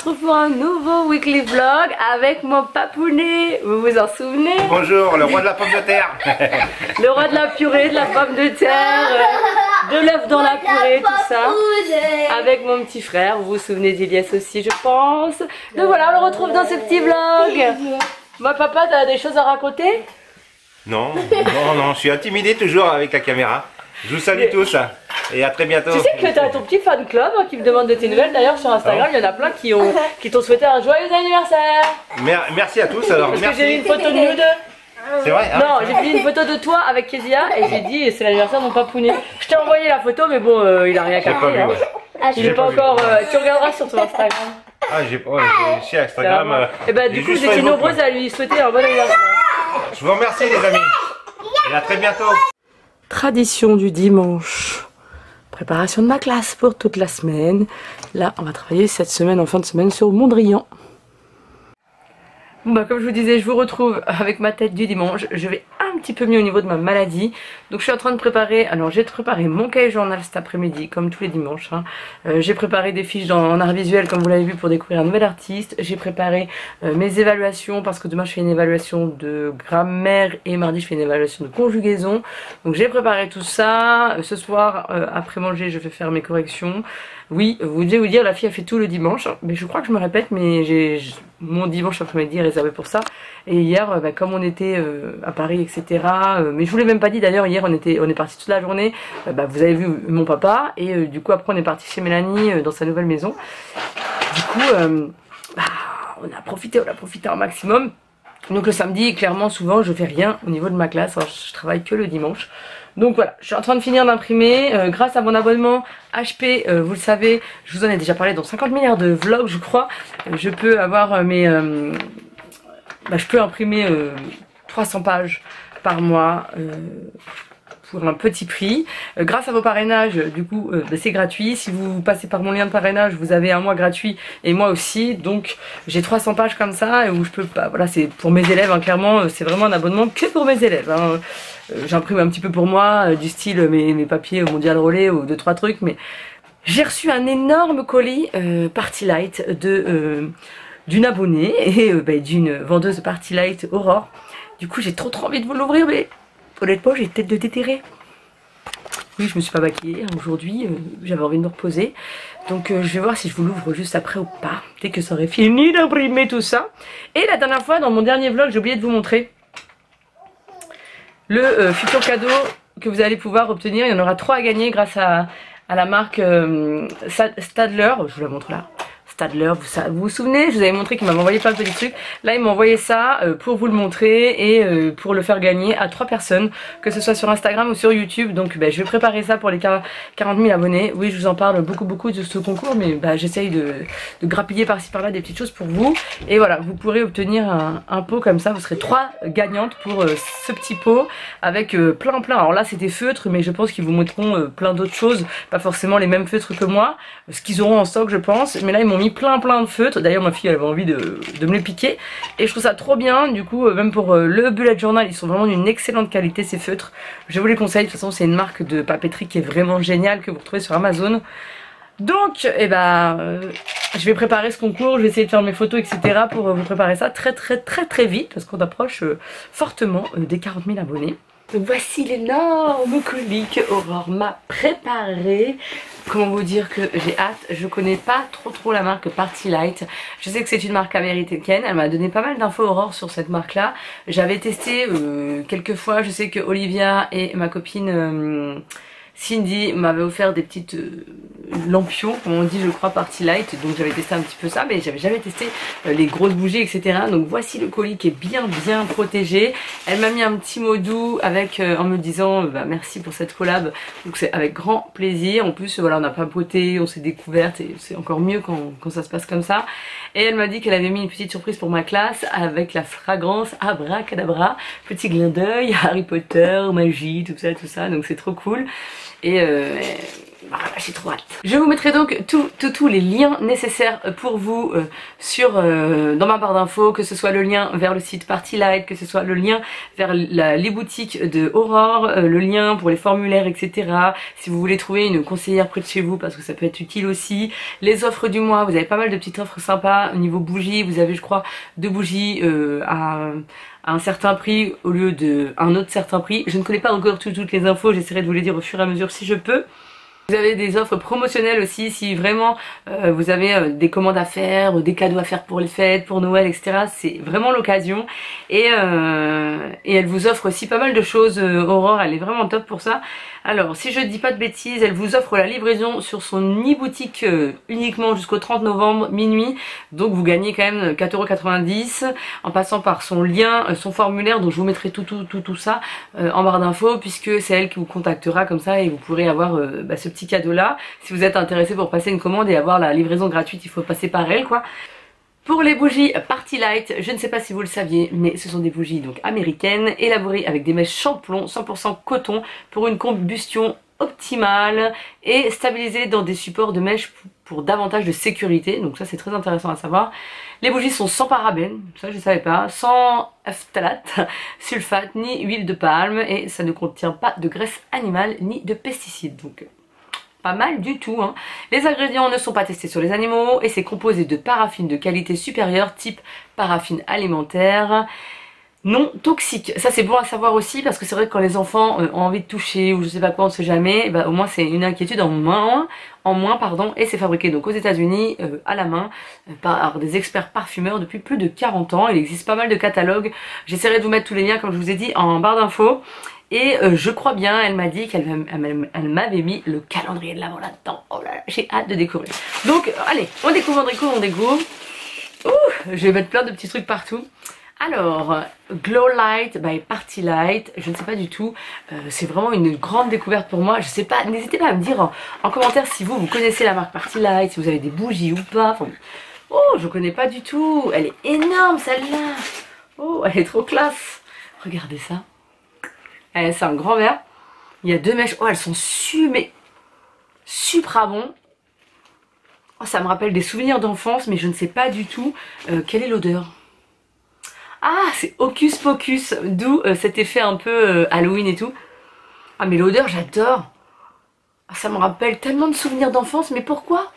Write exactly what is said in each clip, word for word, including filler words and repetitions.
retrouve pour un nouveau weekly vlog avec mon papounet. Vous vous en souvenez? Bonjour, le roi de la pomme de terre. Le roi de la purée, de la pomme de terre, de l'œuf dans la purée, tout ça. Avec mon petit frère, vous vous souvenez d'Ilias aussi, je pense. Donc voilà, on le retrouve dans ce petit vlog. Moi, papa, t'as des choses à raconter? Non, non, non, je suis intimidé toujours avec la caméra. Je vous salue tous et à très bientôt. Tu sais que tu as ton petit fan club hein, qui me demande de tes nouvelles. D'ailleurs sur Instagram, il y en a plein qui ont qui t'ont souhaité un joyeux anniversaire. Mer Merci à tous alors. Parce merci. que j'ai mis une photo de nous deux. C'est vrai hein? Non, j'ai mis une photo de toi avec Kezia et j'ai dit c'est l'anniversaire de mon papounet. Je t'ai envoyé la photo mais bon euh, il a rien capté. Pas vu, hein. ouais. Il est pas, pas encore. Euh, tu regarderas sur ton Instagram. Ah j'ai pas. Ouais, je suis Instagram. Euh, et bah du coup j'étais nombreuse à lui souhaiter un bon anniversaire. Je vous remercie les amis. Et à très bientôt. Tradition du dimanche. Préparation de ma classe pour toute la semaine. Là, on va travailler cette semaine, en fin de semaine, sur Mondrian. Bon bah, comme je vous disais, je vous retrouve avec ma tête du dimanche. Je vais un petit peu mieux au niveau de ma maladie. Donc je suis en train de préparer, alors j'ai préparé mon cahier journal cet après-midi, comme tous les dimanches. Hein. Euh, j'ai préparé des fiches dans, en art visuel, comme vous l'avez vu, pour découvrir un nouvel artiste. J'ai préparé euh, mes évaluations, parce que demain je fais une évaluation de grammaire et mardi je fais une évaluation de conjugaison. Donc j'ai préparé tout ça. Euh, ce soir, euh, après manger, je vais faire mes corrections. Oui, vous devez vous dire, la fille a fait tout le dimanche, mais je crois que je me répète, mais j'ai mon dimanche après-midi est réservé pour ça. Et hier, bah, comme on était euh, à Paris, et cetera. Euh, mais je vous l'ai même pas dit d'ailleurs, hier on était, on est parti toute la journée. Euh, bah, vous avez vu mon papa, et euh, du coup après on est parti chez Mélanie euh, dans sa nouvelle maison. Du coup, euh, bah, on a profité, on a profité un maximum. Donc le samedi, clairement, souvent, je fais rien au niveau de ma classe. Alors, je travaille que le dimanche. Donc voilà, je suis en train de finir d'imprimer. Euh, grâce à mon abonnement H P, euh, vous le savez, je vous en ai déjà parlé dans cinquante milliards de vlogs, je crois. Euh, je peux avoir euh, mes... Euh, bah, je peux imprimer euh, trois cents pages par mois. Euh, pour un petit prix. Euh, grâce à vos parrainages, du coup, euh, bah, c'est gratuit. Si vous passez par mon lien de parrainage, vous avez un mois gratuit et moi aussi. Donc, j'ai trois cents pages comme ça où je peux pas. Bah, voilà, c'est pour mes élèves, hein, clairement. C'est vraiment un abonnement que pour mes élèves. Hein. Euh, J'imprime un petit peu pour moi, euh, du style mes, mes papiers mondial relais ou deux trois trucs. Mais j'ai reçu un énorme colis euh, Party Light de euh, d'une abonnée et euh, bah, d'une vendeuse Party Light Aurore. Du coup, j'ai trop trop envie de vous l'ouvrir, mais honnêtement, j'ai tête de déterré. Oui, je me suis pas maquillée aujourd'hui, euh, j'avais envie de me reposer. Donc euh, je vais voir si je vous l'ouvre juste après ou pas, dès que ça aurait fini d'imprimer tout ça. Et la dernière fois, dans mon dernier vlog, j'ai oublié de vous montrer le euh, futur cadeau que vous allez pouvoir obtenir. Il y en aura trois à gagner grâce à, à la marque euh, Stadler. Je vous la montre là. Stadler, vous, ça, vous vous souvenez, je vous avais montré qu'il m'avait envoyé plein de petits trucs. Là il m'a envoyé ça euh, pour vous le montrer et euh, pour le faire gagner à trois personnes, que ce soit sur Instagram ou sur YouTube. Donc bah, je vais préparer ça pour les quarante mille abonnés. Oui, je vous en parle beaucoup beaucoup de ce concours, mais bah, j'essaye de, de grappiller par-ci par-là des petites choses pour vous. Et voilà, vous pourrez obtenir un, un pot comme ça, vous serez trois gagnantes pour euh, ce petit pot avec euh, plein plein. Alors là c'est des feutres, mais je pense qu'ils vous montreront euh, plein d'autres choses, pas forcément les mêmes feutres que moi, ce qu'ils auront en stock je pense. Mais là ils m'ont mis plein plein de feutres. D'ailleurs ma fille elle avait envie de, de me les piquer et je trouve ça trop bien. Du coup euh, même pour euh, le bullet journal, ils sont vraiment d'une excellente qualité ces feutres. Je vous les conseille, de toute façon c'est une marque de papeterie qui est vraiment géniale, que vous retrouvez sur Amazon. Donc et eh ben euh, je vais préparer ce concours, je vais essayer de faire mes photos etc pour euh, vous préparer ça très très très très vite, parce qu'on approche euh, fortement euh, des quarante mille abonnés. Donc voici l'énorme colis que Aurore m'a préparé. Comment vous dire que j'ai hâte. Je connais pas trop trop la marque Party Light. Je sais que c'est une marque américaine. Elle m'a donné pas mal d'infos Aurore sur cette marque là. J'avais testé euh, quelques fois. Je sais que Olivia et ma copine euh, Cindy m'avaient offert des petites euh, lampions, comme on dit je crois, Party Light. Donc j'avais testé un petit peu ça, mais j'avais jamais testé euh, les grosses bougies etc. Donc voici le colis qui est bien bien protégé. Elle m'a mis un petit mot doux avec euh, en me disant euh, bah, merci pour cette collab. Donc c'est avec grand plaisir. En plus voilà, on a papoté, on s'est découverte et c'est encore mieux quand, quand ça se passe comme ça. Et elle m'a dit qu'elle avait mis une petite surprise pour ma classe avec la fragrance Abracadabra, petit clin d'œil, Harry Potter, magie, tout ça tout ça. Donc c'est trop cool. Et euh, Voilà, j'ai trop hâte. Je vous mettrai donc tous tout, tout les liens nécessaires pour vous euh, sur euh, dans ma barre d'infos, que ce soit le lien vers le site Party Light, que ce soit le lien vers la, les boutiques de Aurore, euh, le lien pour les formulaires, et cetera. Si vous voulez trouver une conseillère près de chez vous, parce que ça peut être utile aussi. Les offres du mois, vous avez pas mal de petites offres sympas au niveau bougies. Vous avez, je crois, deux bougies euh, à... à un certain prix au lieu d'un autre certain prix. Je ne connais pas encore tout, toutes les infos, j'essaierai de vous les dire au fur et à mesure si je peux. Vous avez des offres promotionnelles aussi si vraiment euh, vous avez euh, des commandes à faire, des cadeaux à faire pour les fêtes, pour Noël, et cetera. C'est vraiment l'occasion. Et, euh, et elle vous offre aussi pas mal de choses. Euh, Aurore, elle est vraiment top pour ça. Alors, si je dis pas de bêtises, elle vous offre la livraison sur son e-boutique euh, uniquement jusqu'au trente novembre minuit. Donc vous gagnez quand même quatre euros quatre-vingt-dix en passant par son lien, euh, son formulaire. Donc je vous mettrai tout tout tout tout ça euh, en barre d'infos, puisque c'est elle qui vous contactera comme ça et vous pourrez avoir euh, bah, ce petit cadeau là. Si vous êtes intéressé pour passer une commande et avoir la livraison gratuite, il faut passer par elle quoi. Pour les bougies Party Light, je ne sais pas si vous le saviez, mais ce sont des bougies donc américaines, élaborées avec des mèches champlon cent pour cent coton pour une combustion optimale et stabilisées dans des supports de mèche pour davantage de sécurité. Donc ça c'est très intéressant à savoir. Les bougies sont sans parabènes, ça je ne savais pas, sans phtalate, sulfate ni huile de palme et ça ne contient pas de graisse animale ni de pesticides. Donc pas mal du tout hein. Les ingrédients ne sont pas testés sur les animaux et c'est composé de paraffine de qualité supérieure type paraffine alimentaire non toxique. Ça c'est bon à savoir aussi parce que c'est vrai que quand les enfants euh, ont envie de toucher ou je sais pas quoi, on ne sait jamais, bah, au moins c'est une inquiétude en moins, en moins pardon, et c'est fabriqué donc aux États-Unis euh, à la main euh, par des experts parfumeurs depuis plus de quarante ans. Il existe pas mal de catalogues. J'essaierai de vous mettre tous les liens comme je vous ai dit en barre d'infos. Et euh, je crois bien, elle m'a dit qu'elle elle, m'avait mis le calendrier de l'avant là-dedans. Oh là là, j'ai hâte de découvrir. Donc, euh, allez, on découvre, on découvre, on découvre. Ouh, je vais mettre plein de petits trucs partout. Alors, Glow Light by Party Light, je ne sais pas du tout, euh, c'est vraiment une grande découverte pour moi. Je sais pas, n'hésitez pas à me dire en, en commentaire si vous, vous connaissez la marque Party Light, si vous avez des bougies ou pas. Enfin, oh, je connais pas du tout. Elle est énorme celle-là. Oh, elle est trop classe. Regardez ça. C'est un grand verre. Il y a deux mèches. Oh, elles sont su, mais supra bon. Oh, ça me rappelle des souvenirs d'enfance, mais je ne sais pas du tout euh, quelle est l'odeur. Ah, c'est Hocus Pocus, d'où euh, cet effet un peu euh, Halloween et tout. Ah, mais l'odeur, j'adore. Ah, ça me rappelle tellement de souvenirs d'enfance, mais pourquoi?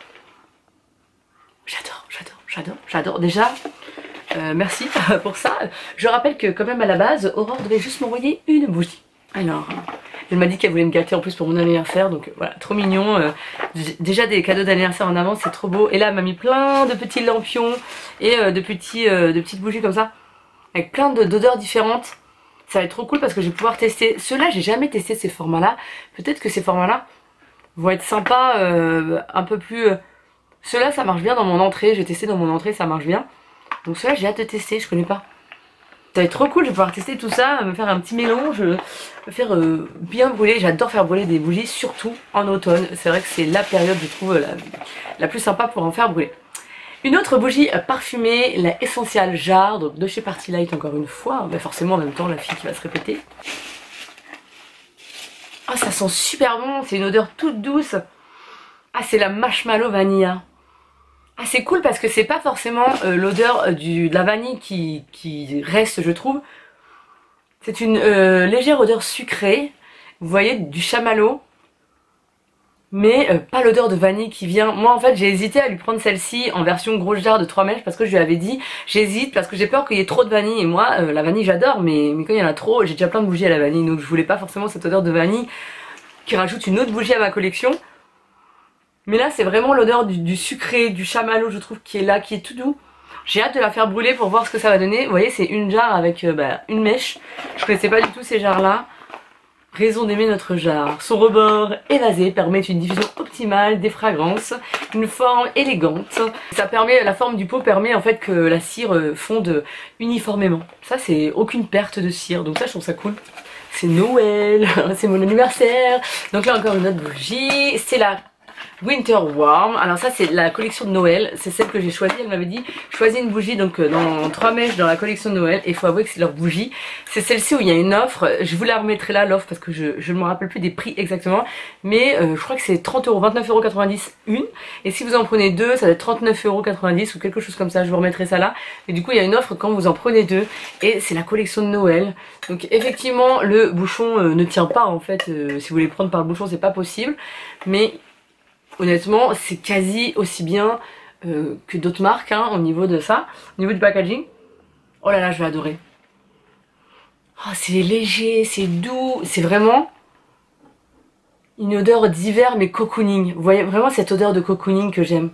J'adore, j'adore, j'adore, j'adore. Déjà, euh, merci pour ça. Je rappelle que quand même à la base, Aurore devait juste m'envoyer une bougie. Alors, elle m'a dit qu'elle voulait me gâter en plus pour mon anniversaire, donc voilà, trop mignon. Euh, déjà des cadeaux d'anniversaire en avance, c'est trop beau. Et là, elle m'a mis plein de petits lampions et euh, de, petits, euh, de petites bougies comme ça, avec plein d'odeurs différentes. Ça va être trop cool parce que je vais pouvoir tester. Ceux-là, j'ai jamais testé ces formats-là. Peut-être que ces formats-là vont être sympas, euh, un peu plus... Euh... Ceux-là, ça marche bien dans mon entrée. J'ai testé dans mon entrée, ça marche bien. Donc ceux-là, j'ai hâte de tester, je connais pas. Ça va être trop cool, je vais pouvoir tester tout ça, me faire un petit mélange, me faire euh, bien brûler. J'adore faire brûler des bougies, surtout en automne. C'est vrai que c'est la période, je trouve, la, la plus sympa pour en faire brûler. Une autre bougie parfumée, la Essential Jar, donc de chez Party Light encore une fois. Mais forcément en même temps la fille qui va se répéter. Ah, ça sent super bon, c'est une odeur toute douce. Ah, c'est la marshmallow vanilla. Ah, c'est cool parce que c'est pas forcément euh, l'odeur euh, de la vanille qui, qui reste, je trouve. C'est une euh, légère odeur sucrée, vous voyez, du chamallow. Mais euh, pas l'odeur de vanille qui vient. Moi en fait j'ai hésité à lui prendre celle-ci en version gros jar de trois mèches parce que je lui avais dit j'hésite parce que j'ai peur qu'il y ait trop de vanille. Et moi euh, la vanille j'adore, mais, mais quand il y en a trop, j'ai déjà plein de bougies à la vanille, donc je voulais pas forcément cette odeur de vanille qui rajoute une autre bougie à ma collection. Mais là c'est vraiment l'odeur du, du sucré, du chamallow, je trouve, qui est là, qui est tout doux. J'ai hâte de la faire brûler pour voir ce que ça va donner. Vous voyez, c'est une jarre avec euh, bah, une mèche. Je connaissais pas du tout ces jarres là. Raison d'aimer notre jarre. Son rebord évasé permet une diffusion optimale des fragrances, une forme élégante. Ça permet, la forme du pot permet en fait que la cire fonde uniformément. Ça c'est aucune perte de cire, donc ça je trouve ça cool. C'est Noël, c'est mon anniversaire. Donc là encore une autre bougie, c'est la Winter Warm. Alors ça c'est la collection de Noël, c'est celle que j'ai choisie. Elle m'avait dit choisis une bougie donc euh, dans trois mèches dans la collection de Noël, et il faut avouer que c'est leur bougie. C'est celle-ci où il y a une offre, je vous la remettrai là l'offre parce que je, je ne me rappelle plus des prix exactement, mais euh, je crois que c'est trente euros, vingt-neuf euros quatre-vingt-dix une, et si vous en prenez deux ça va être trente-neuf euros quatre-vingt-dix ou quelque chose comme ça, je vous remettrai ça là. Et du coup il y a une offre quand vous en prenez deux, et c'est la collection de Noël. Donc effectivement le bouchon euh, ne tient pas en fait, euh, si vous voulez prendre par le bouchon c'est pas possible, mais honnêtement c'est quasi aussi bien euh, que d'autres marques hein, au niveau de ça, au niveau du packaging. Oh là là je vais adorer. Oh, c'est léger, c'est doux, c'est vraiment une odeur d'hiver mais cocooning. Vous voyez vraiment cette odeur de cocooning que j'aime.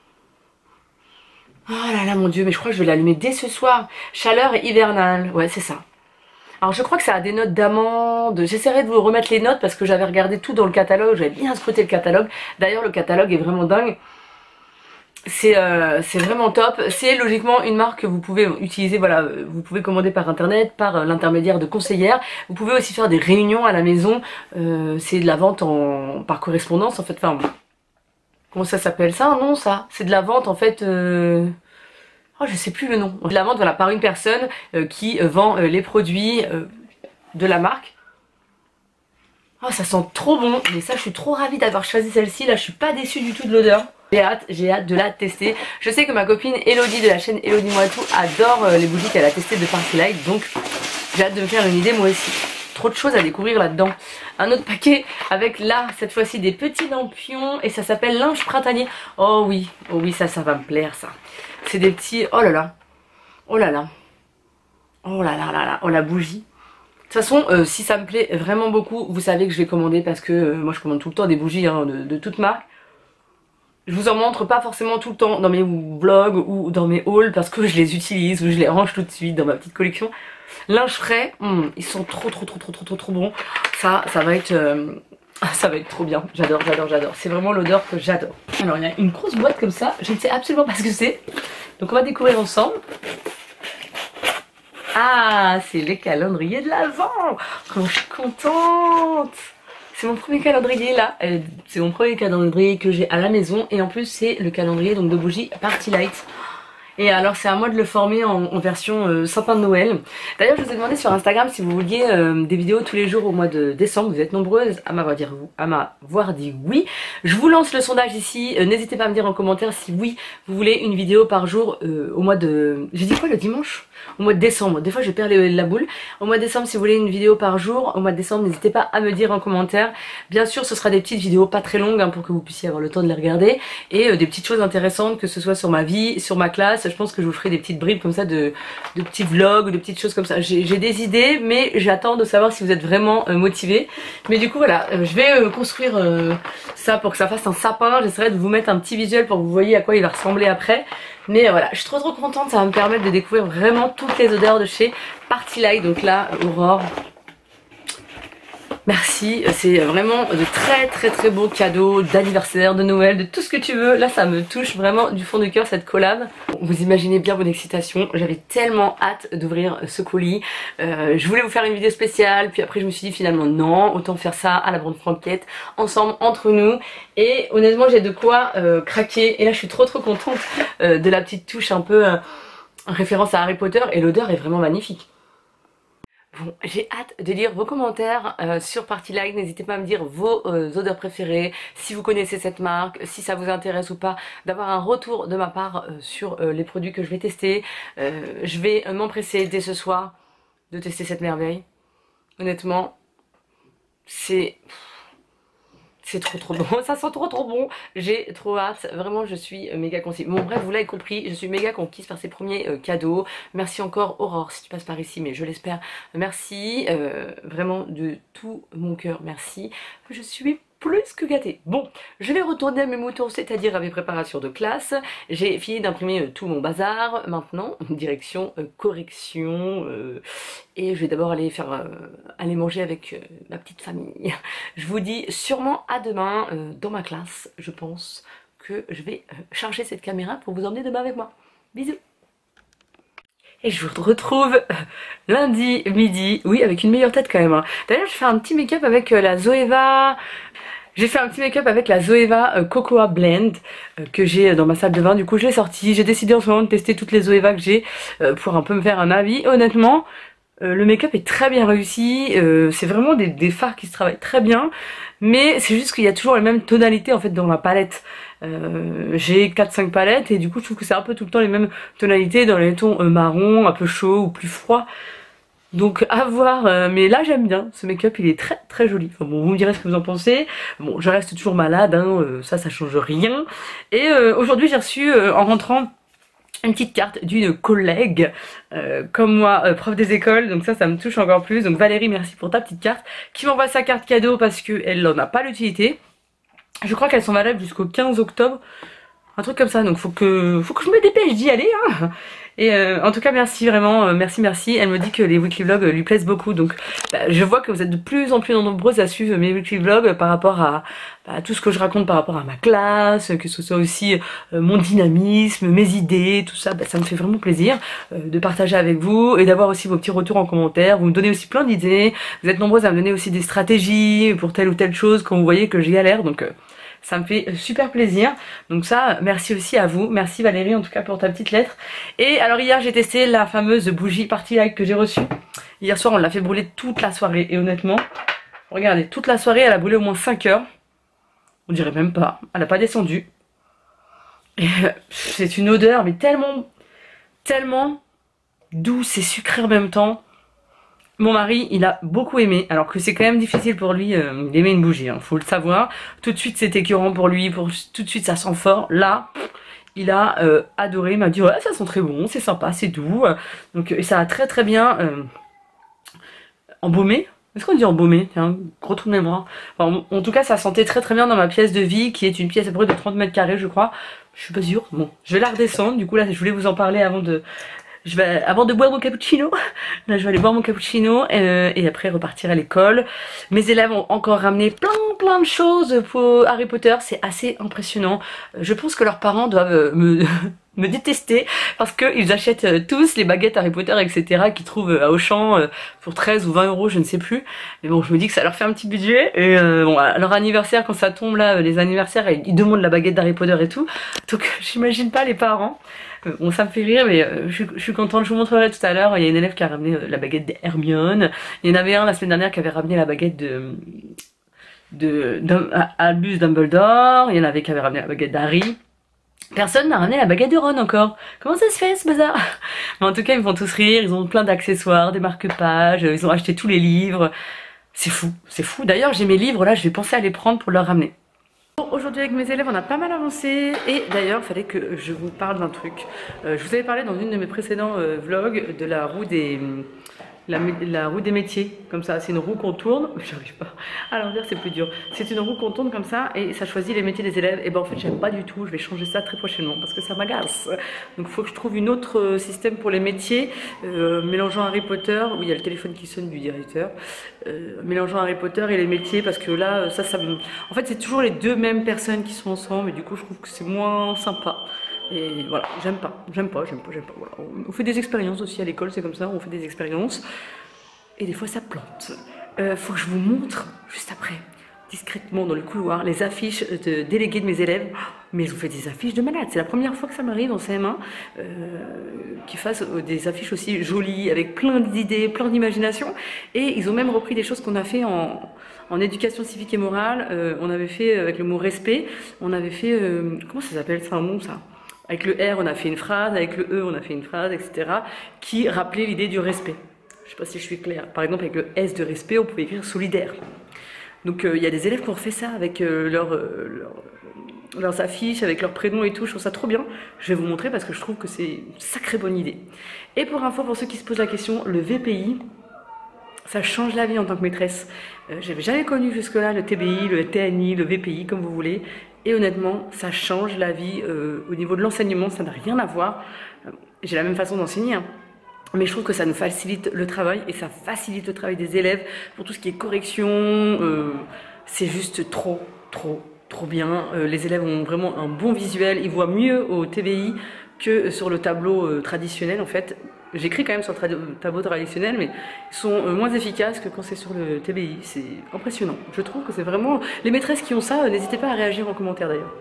Oh là là mon dieu, mais je crois que je vais l'allumer dès ce soir. Chaleur hivernale, ouais c'est ça. Alors je crois que ça a des notes d'amande. J'essaierai de vous remettre les notes parce que j'avais regardé tout dans le catalogue, j'avais bien scruté le catalogue. D'ailleurs le catalogue est vraiment dingue. C'est euh, vraiment top. C'est logiquement une marque que vous pouvez utiliser, voilà, vous pouvez commander par internet, par euh, l'intermédiaire de conseillères. Vous pouvez aussi faire des réunions à la maison. Euh, c'est de la vente en par correspondance en fait. Enfin, comment ça s'appelle ça? Non ça, c'est de la vente en fait. Euh... Oh je sais plus le nom. De la vente voilà par une personne euh, qui euh, vend euh, les produits euh, de la marque. Oh ça sent trop bon. Mais ça je suis trop ravie d'avoir choisi celle-ci. Là je suis pas déçue du tout de l'odeur. J'ai hâte, j'ai hâte de la tester. Je sais que ma copine Elodie de la chaîne Elodie Moi Tout adore euh, les bougies qu'elle a testées de Party Light, donc j'ai hâte de me faire une idée moi aussi. Trop de choses à découvrir là-dedans. Un autre paquet avec là, cette fois-ci des petits lampions et ça s'appelle linge printanier. Oh oui, oh oui ça, ça va me plaire ça. C'est des petits, oh là là, oh là là, oh là là là là, oh la bougie. De toute façon, euh, si ça me plaît vraiment beaucoup, vous savez que je vais commander parce que euh, moi je commande tout le temps des bougies hein, de, de toute marque. Je vous en montre pas forcément tout le temps dans mes vlogs ou dans mes hauls parce que je les utilise ou je les range tout de suite dans ma petite collection. Linge frais, hmm, ils sont trop trop trop trop trop trop trop bons. Ça, ça va être, euh, ça va être trop bien. J'adore, j'adore, j'adore. C'est vraiment l'odeur que j'adore. Alors il y a une grosse boîte comme ça, je ne sais absolument pas ce que c'est. Donc on va découvrir ensemble. Ah, c'est les calendriers de l'Avent. Comment je suis contente. C'est mon premier calendrier là, euh, c'est mon premier calendrier que j'ai à la maison et en plus c'est le calendrier donc de bougie Party Light. Et alors c'est à moi de le former en, en version euh, sapin de Noël. D'ailleurs je vous ai demandé sur Instagram si vous vouliez euh, des vidéos tous les jours au mois de décembre. Vous êtes nombreuses à m'avoir dit, dit oui. Je vous lance le sondage ici, euh, n'hésitez pas à me dire en commentaire si oui vous voulez une vidéo par jour euh, au mois de... J'ai dit quoi le dimanche? Au mois de décembre, des fois je perds les, la boule. Au mois de décembre si vous voulez une vidéo par jour, au mois de décembre n'hésitez pas à me dire en commentaire. Bien sûr ce sera des petites vidéos pas très longues hein, pour que vous puissiez avoir le temps de les regarder. Et euh, des petites choses intéressantes que ce soit sur ma vie, sur ma classe. Je pense que je vous ferai des petites bribes comme ça de, de petits vlogs, de petites choses comme ça. J'ai des idées mais j'attends de savoir si vous êtes vraiment euh, motivés. Mais du coup voilà, euh, je vais euh, construire euh, ça pour que ça fasse un sapin. J'essaierai de vous mettre un petit visuel pour que vous voyez à quoi il va ressembler après. Mais voilà, je suis trop trop contente, ça va me permettre de découvrir vraiment toutes les odeurs de chez Party Light. Donc là, Aurore, merci, c'est vraiment de très très très beaux cadeaux d'anniversaire, de Noël, de tout ce que tu veux. Là ça me touche vraiment du fond du cœur cette collab. Vous imaginez bien mon excitation, j'avais tellement hâte d'ouvrir ce colis. Euh, je voulais vous faire une vidéo spéciale, puis après je me suis dit finalement non, autant faire ça à la bonne franquette, ensemble, entre nous. Et honnêtement j'ai de quoi euh, craquer. Et là je suis trop trop contente euh, de la petite touche un peu euh, référence à Harry Potter et l'odeur est vraiment magnifique. Bon, j'ai hâte de lire vos commentaires euh, sur Party Light. N'hésitez pas à me dire vos euh, odeurs préférées, si vous connaissez cette marque, si ça vous intéresse ou pas, d'avoir un retour de ma part euh, sur euh, les produits que je vais tester. Euh, je vais euh, m'empresser dès ce soir de tester cette merveille. Honnêtement, c'est... C'est trop trop bon, ça sent trop trop bon, j'ai trop hâte, vraiment je suis méga conquise. Bon bref, vous l'avez compris, je suis méga conquise par ces premiers euh, cadeaux. Merci encore Aurore si tu passes par ici, mais je l'espère. Merci, euh, vraiment de tout mon cœur, merci. Je suis plus que gâtée. Bon, je vais retourner à mes moutons, c'est-à-dire à mes préparations de classe. J'ai fini d'imprimer euh, tout mon bazar. Maintenant, direction euh, correction. Euh, et je vais d'abord aller faire euh, aller manger avec euh, ma petite famille. Je vous dis sûrement à demain euh, dans ma classe. Je pense que je vais euh, charger cette caméra pour vous emmener demain avec moi. Bisous. Et je vous retrouve lundi midi, oui avec une meilleure tête quand même hein. D'ailleurs je fais un petit make-up avec euh, la Zoeva J'ai fait un petit make-up avec la Zoeva euh, Cocoa Blend euh, que j'ai dans ma salle de bain. Du coup je l'ai sorti. J'ai décidé en ce moment de tester toutes les Zoeva que j'ai euh, pour un peu me faire un avis. Honnêtement euh, le make-up est très bien réussi. euh, C'est vraiment des, des fards qui se travaillent très bien. Mais c'est juste qu'il y a toujours les mêmes tonalités en fait dans ma palette. Euh, j'ai quatre cinq palettes et du coup je trouve que c'est un peu tout le temps les mêmes tonalités dans les tons euh, marron, un peu chaud ou plus froid. Donc à voir, euh, mais là j'aime bien, ce make-up il est très très joli. Enfin bon, vous me direz ce que vous en pensez. Bon, je reste toujours malade, hein, euh, ça ça change rien. Et euh, aujourd'hui j'ai reçu euh, en rentrant une petite carte d'une collègue euh, comme moi, euh, prof des écoles, donc ça ça me touche encore plus. Donc Valérie, merci pour ta petite carte, qui m'envoie sa carte cadeau parce qu'elle n'en a pas l'utilité. Je crois qu'elles sont valables jusqu'au quinze octobre, un truc comme ça, donc faut que faut que je me dépêche d'y aller, hein. Et euh, en tout cas merci vraiment, euh, merci merci. Elle me dit que les weekly vlogs euh, lui plaisent beaucoup, donc bah, je vois que vous êtes de plus en plus nombreuses à suivre mes weekly vlogs euh, par rapport à, bah, à tout ce que je raconte par rapport à ma classe, que ce soit aussi euh, mon dynamisme, mes idées, tout ça, bah, ça me fait vraiment plaisir euh, de partager avec vous et d'avoir aussi vos petits retours en commentaire. Vous me donnez aussi plein d'idées, vous êtes nombreuses à me donner aussi des stratégies pour telle ou telle chose quand vous voyez que j'y galère, donc euh, ça me fait super plaisir. Donc ça, merci aussi à vous. Merci Valérie en tout cas pour ta petite lettre. Et alors hier j'ai testé la fameuse bougie Party Light que j'ai reçue. Hier soir on l'a fait brûler toute la soirée. Et honnêtement, regardez, toute la soirée elle a brûlé au moins cinq heures. On dirait même pas. Elle n'a pas descendu. C'est une odeur mais tellement, tellement douce et sucrée en même temps. Mon mari, il a beaucoup aimé, alors que c'est quand même difficile pour lui euh, d'aimer une bougie, hein, faut le savoir. Tout de suite c'est écœurant pour lui, pour, tout de suite ça sent fort. Là, il a euh, adoré, il m'a dit ouais ça sent très bon, c'est sympa, c'est doux. Donc et ça a très très bien euh, embaumé. Est-ce qu'on dit embaumé? Tiens, gros trou de mémoire. Enfin, en tout cas ça sentait très très bien dans ma pièce de vie, qui est une pièce à peu près de trente mètres carrés je crois. Je suis pas sûre, bon, je vais la redescendre, du coup là je voulais vous en parler avant de... Je vais, avant de boire mon cappuccino, là je vais aller boire mon cappuccino euh, et après repartir à l'école. Mes élèves ont encore ramené plein plein de choses pour Harry Potter, c'est assez impressionnant. Je pense que leurs parents doivent me, me détester parce qu'ils achètent tous les baguettes Harry Potter et cetera qu'ils trouvent à Auchan pour treize ou vingt euros, je ne sais plus. Mais bon, je me dis que ça leur fait un petit budget. Et euh, bon, à leur anniversaire, quand ça tombe là, les anniversaires, ils demandent la baguette d'Harry Potter et tout. Donc j'imagine pas les parents. Bon, ça me fait rire, mais euh, je, je suis contente. Je vous montrerai tout à l'heure. Il y a une élève qui a ramené euh, la baguette d'Hermione. Il y en avait un la semaine dernière qui avait ramené la baguette de de d'Albus Dumbledore. Il y en avait qui avait ramené la baguette d'Harry. Personne n'a ramené la baguette de Ron encore. Comment ça se fait ce bazar? Mais en tout cas, ils me font tous rire. Ils ont plein d'accessoires, des marque-pages. Ils ont acheté tous les livres. C'est fou, c'est fou. D'ailleurs, j'ai mes livres là. Je vais penser à les prendre pour leur ramener. Bon, aujourd'hui avec mes élèves on a pas mal avancé et d'ailleurs il fallait que je vous parle d'un truc. Euh, je vous avais parlé dans une de mes précédents euh, vlogs de la roue des la, la roue des métiers, comme ça, c'est une roue qu'on tourne, j'arrive pas à l'envers, c'est plus dur. C'est une roue qu'on tourne comme ça et ça choisit les métiers des élèves. Et ben en fait j'aime pas du tout, je vais changer ça très prochainement parce que ça m'agace. Donc il faut que je trouve une autre système pour les métiers, euh, mélangeant Harry Potter, où il y a le téléphone qui sonne du directeur, euh, mélangeant Harry Potter et les métiers, parce que là ça ça me... En fait c'est toujours les deux mêmes personnes qui sont ensemble et du coup je trouve que c'est moins sympa. Et voilà, j'aime pas, j'aime pas, j'aime pas, j'aime pas. Voilà. On fait des expériences aussi à l'école, c'est comme ça, on fait des expériences. Et des fois ça plante. Euh, faut que je vous montre, juste après, discrètement dans le couloir, les affiches de délégués de mes élèves. Mais ils ont fait des affiches de malades. C'est la première fois que ça m'arrive en C M un, euh, qu'ils fassent des affiches aussi jolies, avec plein d'idées, plein d'imagination. Et ils ont même repris des choses qu'on a fait en, en éducation civique et morale. Euh, on avait fait avec le mot respect, on avait fait, euh, comment ça s'appelle, c'est un mot ça? Avec le R, on a fait une phrase, avec le E, on a fait une phrase, et cetera, qui rappelait l'idée du respect. Je ne sais pas si je suis claire. Par exemple, avec le S de respect, on pouvait écrire solidaire. Donc, il euh, y a des élèves qui ont refait ça avec euh, leur, euh, leur, leurs affiches, avec leurs prénoms et tout. Je trouve ça trop bien. Je vais vous montrer parce que je trouve que c'est une sacrée bonne idée. Et pour info, pour ceux qui se posent la question, le V P I, ça change la vie en tant que maîtresse. Euh, J'avais jamais connu jusque-là le T B I, le T N I, le V P I, comme vous voulez. Et honnêtement, ça change la vie euh, au niveau de l'enseignement, ça n'a rien à voir. Euh, J'ai la même façon d'enseigner, hein. Mais je trouve que ça nous facilite le travail et ça facilite le travail des élèves pour tout ce qui est correction. Euh, c'est juste trop, trop, trop bien. Euh, les élèves ont vraiment un bon visuel, ils voient mieux au T B I que sur le tableau euh, traditionnel en fait. j'écris quand même sur le tableau traditionnel, mais ils sont euh, moins efficaces que quand c'est sur le T B I. C'est impressionnant. Je trouve que c'est vraiment... Les maîtresses qui ont ça, euh, n'hésitez pas à réagir en commentaire d'ailleurs.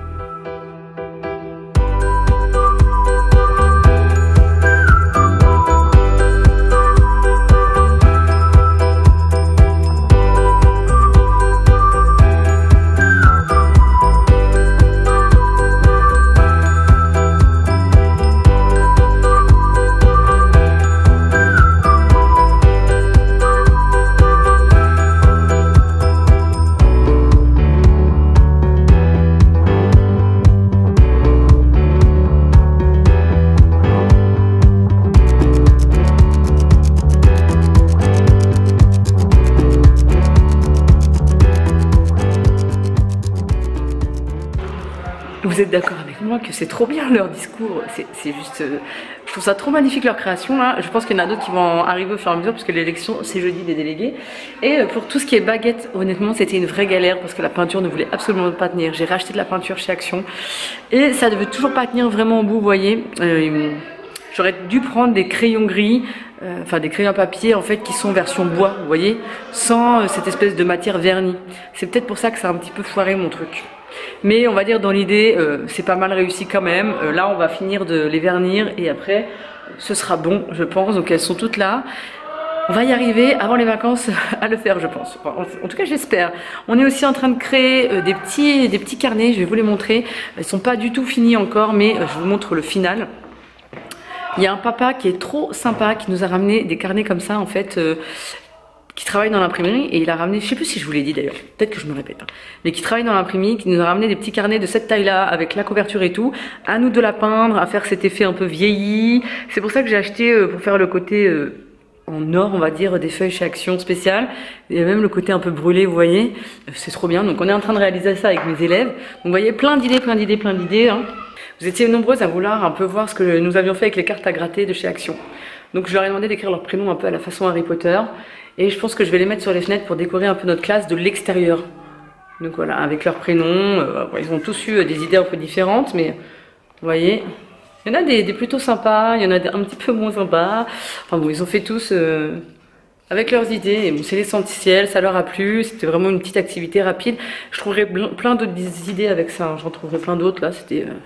Vous êtes d'accord avec moi que c'est trop bien leur discours, c'est juste, euh, je trouve ça trop magnifique leur création là. Je pense qu'il y en a d'autres qui vont arriver au fur et à mesure parce que l'élection c'est jeudi des délégués. Et euh, pour tout ce qui est baguette, honnêtement c'était une vraie galère parce que la peinture ne voulait absolument pas tenir. J'ai racheté de la peinture chez Action et ça ne devait toujours pas tenir vraiment au bout, vous voyez. Euh, J'aurais dû prendre des crayons gris, euh, enfin des crayons à papier en fait qui sont version bois, vous voyez, sans euh, cette espèce de matière vernie. C'est peut-être pour ça que ça a un petit peu foiré mon truc. Mais on va dire dans l'idée, euh, c'est pas mal réussi quand même. Euh, là on va finir de les vernir et après ce sera bon je pense. Donc elles sont toutes là. On va y arriver avant les vacances à le faire je pense. Enfin, en, en tout cas j'espère. On est aussi en train de créer euh, des, petits, des petits carnets, je vais vous les montrer. Ils sont pas du tout finis encore mais euh, je vous montre le final. Il y a un papa qui est trop sympa qui nous a ramené des carnets comme ça en fait. Euh, qui travaille dans l'imprimerie et il a ramené, je sais plus si je vous l'ai dit d'ailleurs, peut-être que je me répète, hein, mais qui travaille dans l'imprimerie, qui nous a ramené des petits carnets de cette taille-là avec la couverture et tout, à nous de la peindre, à faire cet effet un peu vieilli. C'est pour ça que j'ai acheté euh, pour faire le côté euh, en or, on va dire, des feuilles chez Action spéciale. Il y a même le côté un peu brûlé, vous voyez, c'est trop bien. Donc on est en train de réaliser ça avec mes élèves. Donc vous voyez, plein d'idées, plein d'idées, plein d'idées. Hein. Vous étiez nombreuses à vouloir un peu voir ce que nous avions fait avec les cartes à gratter de chez Action. Donc je leur ai demandé d'écrire leur prénom un peu à la façon Harry Potter. Et je pense que je vais les mettre sur les fenêtres pour décorer un peu notre classe de l'extérieur. Donc voilà, avec leurs prénoms. Euh, ils ont tous eu des idées un peu différentes, mais vous voyez, il y en a des, des plutôt sympas, il y en a des un petit peu moins sympas. Enfin bon, ils ont fait tous euh, avec leurs idées. Et bon, c'est l'essentiel, ça leur a plu. C'était vraiment une petite activité rapide. Je trouverai plein d'autres idées avec ça. Hein. J'en trouverai plein d'autres là. C'était... Euh,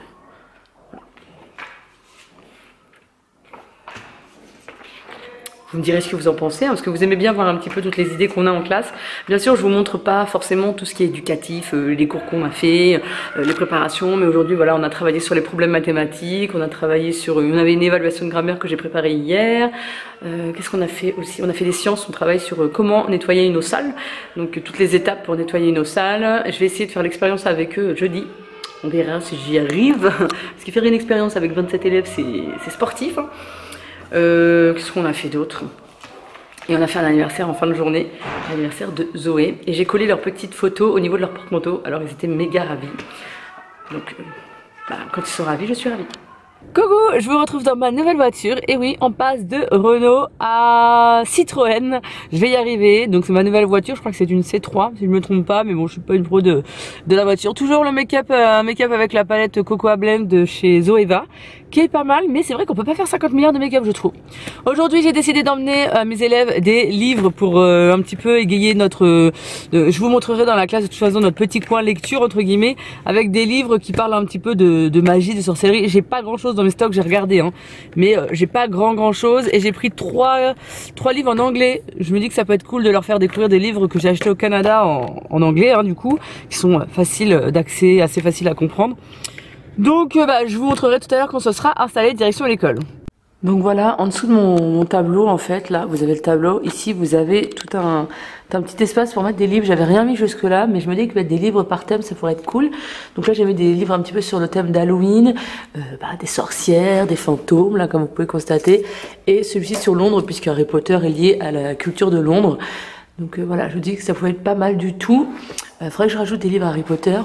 Vous me direz ce que vous en pensez, hein, parce que vous aimez bien voir un petit peu toutes les idées qu'on a en classe. Bien sûr, je vous montre pas forcément tout ce qui est éducatif, euh, les cours qu'on a fait, euh, les préparations, mais aujourd'hui, voilà, on a travaillé sur les problèmes mathématiques, on a travaillé sur, on avait une évaluation de grammaire que j'ai préparée hier. Euh, Qu'est-ce qu'on a fait aussi? On a fait des sciences, on travaille sur euh, comment nettoyer une eau sale, donc euh, toutes les étapes pour nettoyer une eau sale. Je vais essayer de faire l'expérience avec eux jeudi. On verra si j'y arrive, parce que faire une expérience avec vingt-sept élèves, c'est sportif. Hein. Euh, Qu'est-ce qu'on a fait d'autre? Et on a fait un anniversaire en fin de journée, l'anniversaire de Zoé. Et j'ai collé leurs petites photos au niveau de leur porte-manteau. Alors ils étaient méga ravis. Donc euh, bah, quand ils sont ravis, je suis ravie. Coucou, je vous retrouve dans ma nouvelle voiture. Et oui, on passe de Renault à Citroën. Je vais y arriver. Donc c'est ma nouvelle voiture. Je crois que c'est une C trois si je me trompe pas. Mais bon, je suis pas une pro de, de la voiture. Toujours le make-up euh, make-up avec la palette Cocoa Blend de chez Zoeva, qui est pas mal. Mais c'est vrai qu'on peut pas faire cinquante milliards de make-up, je trouve. Aujourd'hui, j'ai décidé d'emmener à euh, mes élèves des livres pour euh, un petit peu égayer notre... Euh, je vous montrerai dans la classe de toute façon notre petit coin lecture entre guillemets, avec des livres qui parlent un petit peu de, de magie, de sorcellerie. J'ai pas grand chose dans mes stocks, j'ai regardé, hein, mais euh, j'ai pas grand grand chose et j'ai pris trois trois livres en anglais. Je me dis que ça peut être cool de leur faire découvrir des livres que j'ai achetés au Canada en, en anglais, hein, du coup, qui sont faciles d'accès, assez faciles à comprendre. Donc euh, bah, je vous montrerai tout à l'heure quand ce sera installé direction l'école. Donc voilà, en dessous de mon, mon tableau, en fait, là, vous avez le tableau. Ici, vous avez tout un, un petit espace pour mettre des livres. J'avais rien mis jusque là, mais je me dis que mettre des livres par thème, ça pourrait être cool. Donc là, j'ai mis des livres un petit peu sur le thème d'Halloween, euh, bah, des sorcières, des fantômes, là, comme vous pouvez constater. Et celui-ci sur Londres, puisque Harry Potter est lié à la culture de Londres. Donc euh, voilà, je vous dis que ça pouvait être pas mal du tout. Il euh, faudrait que je rajoute des livres Harry Potter.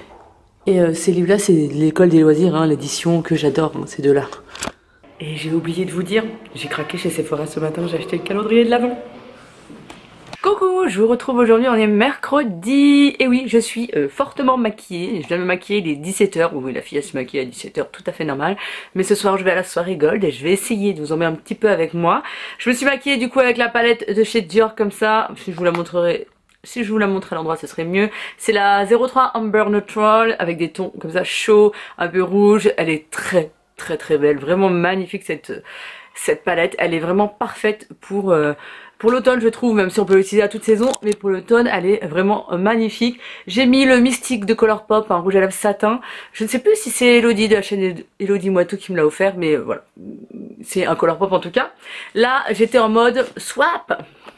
Et euh, ces livres-là, c'est l'école des loisirs, hein, l'édition que j'adore, hein, ces deux-là. Et j'ai oublié de vous dire, j'ai craqué chez Sephora ce matin, j'ai acheté le calendrier de l'Avent. Coucou, Coucou, je vous retrouve aujourd'hui, on est mercredi, et oui, je suis euh, fortement maquillée, je viens me maquiller, il est dix-sept heures, oui, la fille elle se maquille à dix-sept heures, tout à fait normal, mais ce soir je vais à la soirée Gold et je vais essayer de vous emmener un petit peu avec moi. Je me suis maquillée du coup avec la palette de chez Dior comme ça, si je vous la montrerai... Si je vous la montre à l'endroit, ce serait mieux. C'est la zéro trois Amber Neutral avec des tons comme ça chauds, un peu rouge. Elle est très très très belle, vraiment magnifique cette cette palette. Elle est vraiment parfaite pour euh, pour l'automne, je trouve, même si on peut l'utiliser à toute saison, mais pour l'automne, elle est vraiment magnifique. J'ai mis le Mystique de Colourpop, un rouge à lèvres satin. Je ne sais plus si c'est Elodie de la chaîne Elodie Moitou qui me l'a offert, mais euh, voilà, c'est un Colourpop en tout cas. Là, j'étais en mode swap.